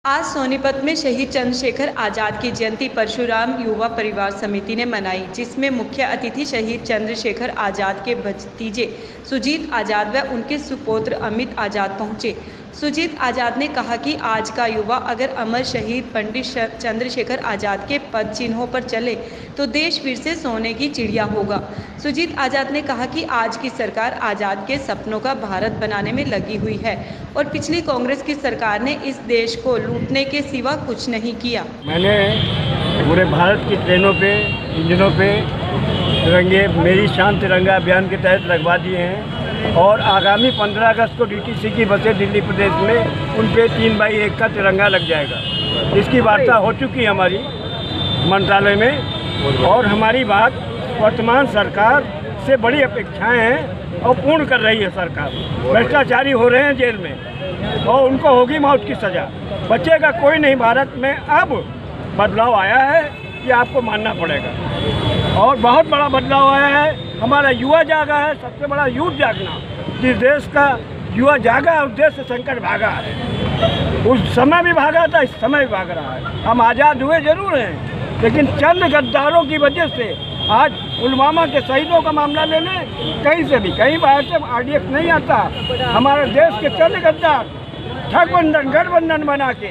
आज सोनीपत में शहीद चंद्रशेखर आज़ाद की जयंती परशुराम युवा परिवार समिति ने मनाई, जिसमें मुख्य अतिथि शहीद चंद्रशेखर आज़ाद के भतीजे सुजीत आज़ाद व उनके सुपुत्र अमित आज़ाद पहुंचे। सुजीत आज़ाद ने कहा कि आज का युवा अगर अमर शहीद पंडित चंद्रशेखर आज़ाद के पद चिन्हों पर चले तो देश फिर से सोने की चिड़िया होगा। सुजीत आज़ाद ने कहा कि आज की सरकार आज़ाद के सपनों का भारत बनाने में लगी हुई है और पिछली कांग्रेस की सरकार ने इस देश को लूटने के सिवा कुछ नहीं किया। मैंने पूरे भारत की ट्रेनों पे, इंजनों पे तिरंगे मेरी शान तिरंगा अभियान के तहत लगवा दिए हैं और आगामी 15 अगस्त को डीटीसी की बसें दिल्ली प्रदेश में उन पे 3x1 का तिरंगा लग जाएगा। इसकी वार्ता हो चुकी है हमारी मंत्रालय में और हमारी बात वर्तमान सरकार से बड़ी अपेक्षाएं हैं और पूर्ण कर रही है सरकार। भ्रष्टाचारी हो रहे हैं जेल में और उनको होगी मौत की सज़ा। बचेगा कोई नहीं भारत में। अब बदलाव आया है कि आपको मानना पड़ेगा और बहुत बड़ा बदलाव आया है। हमारा युवा जागा है, सबसे बड़ा यूथ जागना। जिस देश का युवा जागा है उस देश से संकट भागा है। उस समय भी भागा था, इस समय भी भाग रहा है। हम आज़ाद हुए जरूर हैं, लेकिन चंद गद्दारों की वजह से आज पुलवामा के शहीदों का मामला ले लें, कहीं से भी, कहीं बाहर से RDF नहीं आता। हमारे देश के चंद गद्दार ठगबंधन गठबंधन बना के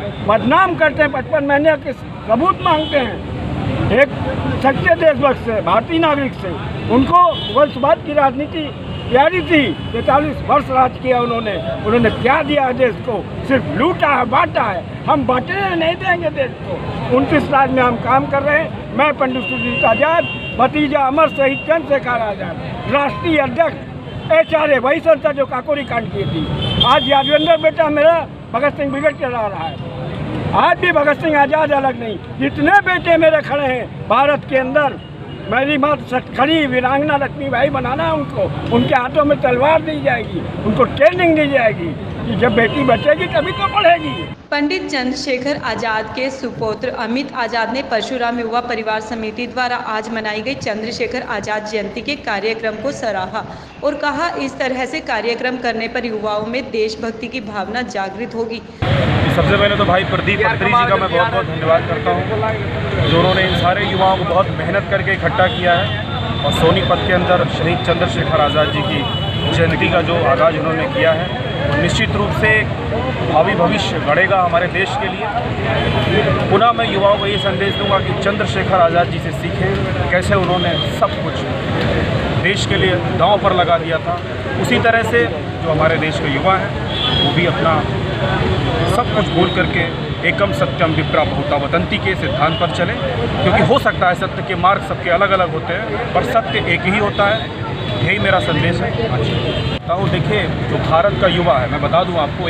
बदनाम करते हैं, 55 महीने के सबूत मांगते हैं। एक सच्चे देशभक्त से, भारतीय नागरिक से, उनको वंशवाद की राजनीति प्यारी थी। 43 वर्ष राज किया उन्होंने क्या दिया देश को? सिर्फ लूटा है, बांटा है। हम बांटने नहीं देंगे देश को। 29 राज्य में हम काम कर रहे हैं। मैं पंडित सुजीत आज़ाद, भतीजा अमर शहीद चंद्रशेखर आज़ाद, राष्ट्रीय अध्यक्ष HRA, वही संस्था जो काकोरी कांड की थी। आज यादवेंद्र बेटा मेरा भगत सिंह ब्रिगेड चला रहा है। आज भी भगत सिंह आज़ाद अलग नहीं। जितने बेटे मेरे खड़े हैं भारत के अंदर, मेरी माँ खड़ी वीरांगना लक्ष्मीबाई बनाना है उनको। उनके हाथों में तलवार दी जाएगी, उनको ट्रेनिंग दी जाएगी कि जब बेटी बचेगी तभी तो पढ़ेगी। पंडित चंद्रशेखर आज़ाद के सुपुत्र अमित आज़ाद ने परशुराम युवा परिवार समिति द्वारा आज मनाई गई चंद्रशेखर आज़ाद जयंती के कार्यक्रम को सराहा और कहा, इस तरह से कार्यक्रम करने पर युवाओं में देशभक्ति की भावना जागृत होगी। सबसे पहले तो भाई प्रदीप अत्री जी का मैं बहुत बहुत धन्यवाद करता हूँ जो उन्होंने इन सारे युवाओं को बहुत मेहनत करके इकट्ठा किया है और सोनीपत के अंदर शहीद चंद्रशेखर आज़ाद जी की जयंती का जो आगाज़ उन्होंने किया है, निश्चित रूप से भावी भविष्य गढ़ेगा हमारे देश के लिए। पुनः मैं युवाओं को ये संदेश दूंगा कि चंद्रशेखर आज़ाद जी से सीखें कैसे उन्होंने सब कुछ देश के लिए दांव पर लगा दिया था। उसी तरह से जो हमारे देश के युवा हैं वो भी अपना सब कुछ भूल करके एकम सत्यम विप्रा भूता वदंती के सिद्धांत पर चलें, क्योंकि हो सकता है सत्य के मार्ग सबके अलग अलग होते हैं पर सत्य एक ही होता है। यही मेरा संदेश है। अच्छा देखिए, जो भारत का युवा है, मैं बता दूं आपको,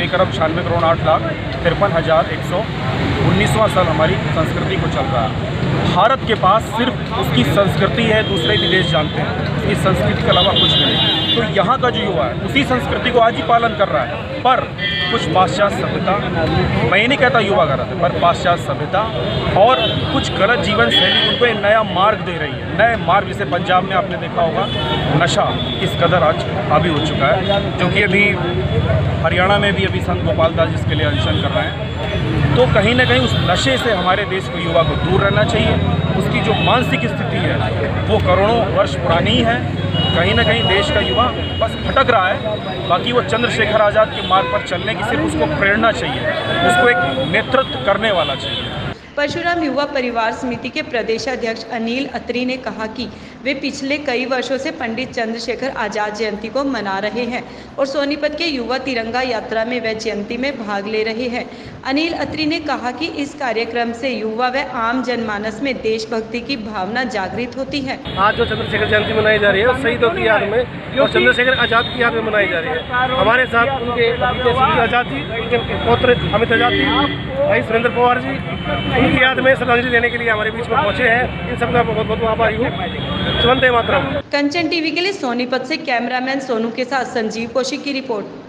1,96,58,53,119वां साल हमारी संस्कृति को चल रहा है। भारत के पास सिर्फ उसकी संस्कृति है, दूसरे भी देश जानते हैं उसकी संस्कृति के अलावा कुछ नहीं। तो यहाँ का जो युवा है उसी संस्कृति को आज ही पालन कर रहा है, पर कुछ पाश्चात्य सभ्यता, मैं ये नहीं कहता युवा गलत है, पर पाश्चात्य सभ्यता और कुछ गलत जीवन शैली उनको एक नया मार्ग दे रही है। नए मार्ग, जैसे पंजाब में आपने देखा होगा नशा किस कदर आज हावी हो चुका है, जो कि अभी हरियाणा में भी अभी संत गोपाल दास जिसके लिए अनशन कर रहे हैं। तो कहीं ना कहीं उस नशे से हमारे देश के युवा को दूर रहना चाहिए। उसकी जो मानसिक स्थिति है वो करोड़ों वर्ष पुरानी है। कहीं ना कहीं देश का युवा बस भटक रहा है। बाकी वो चंद्रशेखर आज़ाद के मार्ग पर चलने की सिर्फ उसको प्रेरणा चाहिए, उसको एक नेतृत्व करने वाला चाहिए। परशुराम युवा परिवार समिति के प्रदेशाध्यक्ष अनिल अत्री ने कहा कि वे पिछले कई वर्षों से पंडित चंद्रशेखर आज़ाद जयंती को मना रहे हैं और सोनीपत के युवा तिरंगा यात्रा में वे जयंती में भाग ले रहे हैं। अनिल अत्री ने कहा कि इस कार्यक्रम से युवा व आम जनमानस में देशभक्ति की भावना जागृत होती है। आज जो चंद्रशेखर जयंती मनाई जा रही है शहीदों की याद में और चंद्रशेखर आज़ाद की याद में मनाई जा रही है। हमारे साथ उनके आज़ाद जी, उनके पुत्र अमित आज़ाद जी, भाई सुरेंद्र पवार जी, उनकी याद में श्रद्धांजलि देने के लिए हमारे बीच में पहुंचे हैं। इन सबका बहुत बहुत आभारी हूँ। वंदे मातरम। कंचन टीवी के लिए सोनीपत से कैमरामैन सोनू के साथ संजीव कौशिक की रिपोर्ट।